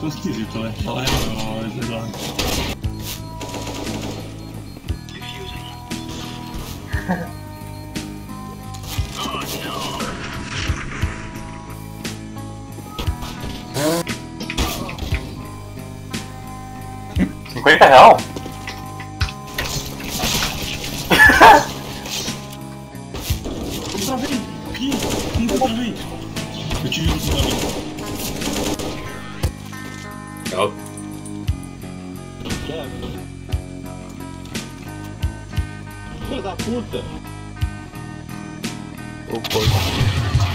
ficou esquisito, né? Fala aí, Eduardo. R$50? Eu travei! O quê? Como que eu travei? Eu tive um travei. Tchau. Filho da puta! Ô, porco.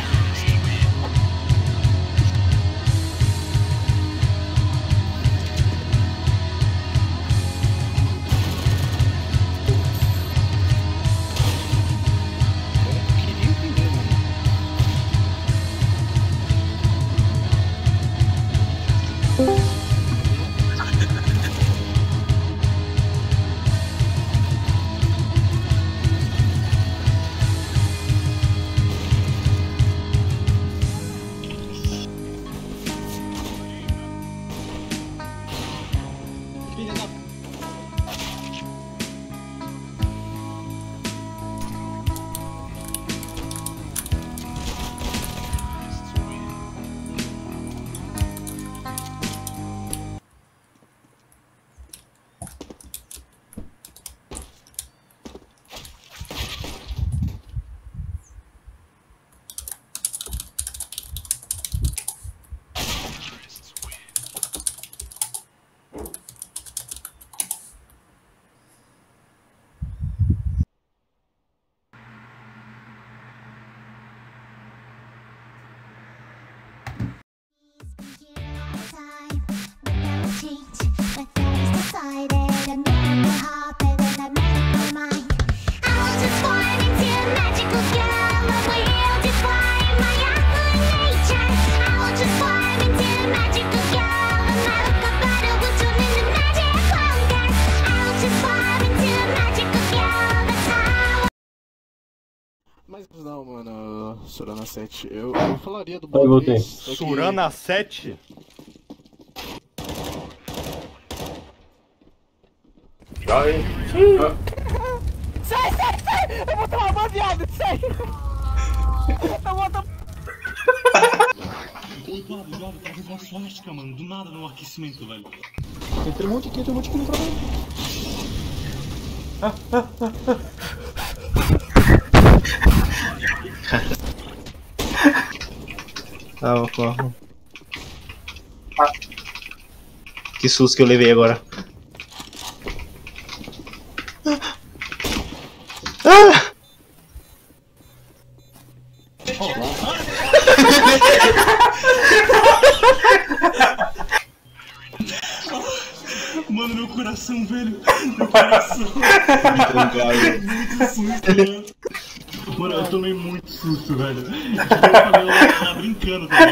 Mas não, mano, Surana 7, eu falaria do Aí, voltei. Boa só que... Surana 7? Tchau, hein? Sai! Eu vou tomar uma viada, sai! Eu vou tomar... Ô, Eduardo, tava com uma suástica, mano, do nada no aquecimento, velho. Tem um monte aqui no programa. Ah, porra. Que susto que eu levei agora. Ah! Mano, meu coração, velho. Meu coração. Muito susto, mano. Mano, eu tomei muito susto, velho. Tipo, eu falei, eu tava brincando, velho.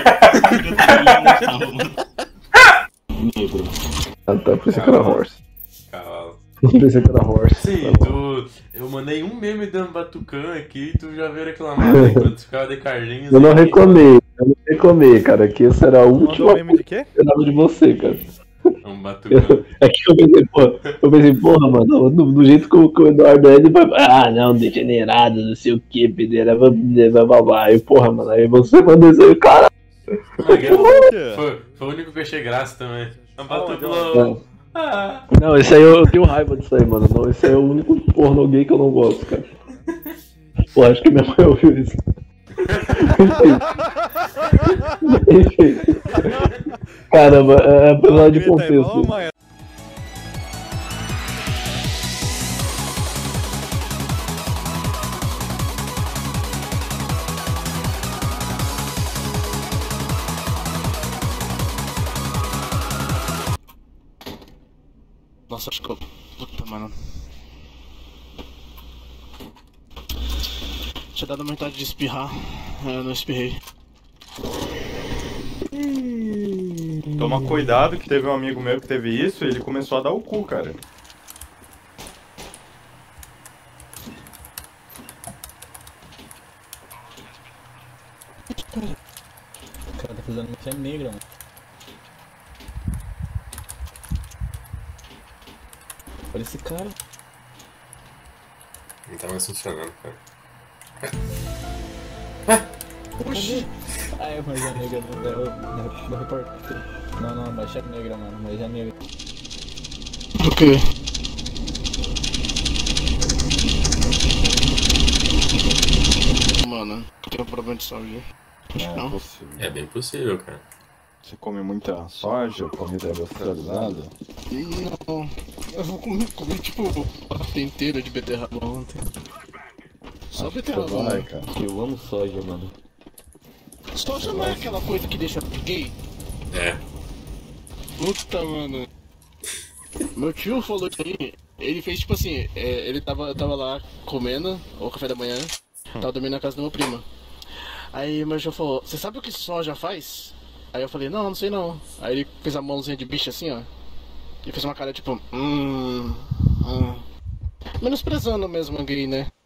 Negro. Ah, tá, pensei que era horse. Cavalo. Pensei que era horse. Sim, eu mandei um meme dando batucã aqui e tu já veio reclamar enquanto ficava de Carlinhos. Eu não reclamei, cara, que esse era o último meme de quê? que eu dava de você, cara. Um batucã. É que eu pensei, porra, mano, do jeito que o Eduardo é, ele vai. Ah, não, degenerado, não sei o que, pedeira, blá. E porra, mano, aí você mandou isso aí, cara. Foi o único que eu achei graça também. Um batucã. Não, esse aí eu tenho raiva disso aí, mano. Não, esse aí é o único pornô gay que eu não gosto, cara. Pô, acho que minha mãe ouviu isso. Enfim. Caramba, apesar de contexto. Nossa, acho que eu... Puta, mano. Tinha dado vontade de espirrar, eu não espirrei. Toma cuidado que teve um amigo meu que teve isso e ele começou a dar o cu, cara. O cara tá fazendo uma fé negra, mano. Olha esse cara. Não tá mais funcionando, cara. Oxi! Ah, é magia negra do repórter. Não, magia negra, mano. Magia negra. O quê? Mano, tem um problema de saúde. Acho que não. É bem possível, cara. Você come muita soja, comida industrializada? Não, eu vou comer tipo uma parte inteira de beterraba ontem. Só beterraba, Vai, mano. cara. Eu amo soja, mano. Soja não é aquela coisa que deixa gay? É. Puta, mano. Meu tio falou que ele fez tipo assim, ele tava lá comendo, o café da manhã, tava dormindo na casa do meu primo. Aí meu tio falou, você sabe o que soja faz? Aí eu falei, não sei não. Aí ele fez a mãozinha de bicho assim, ó. E fez uma cara tipo, menosprezando mesmo a gay, né?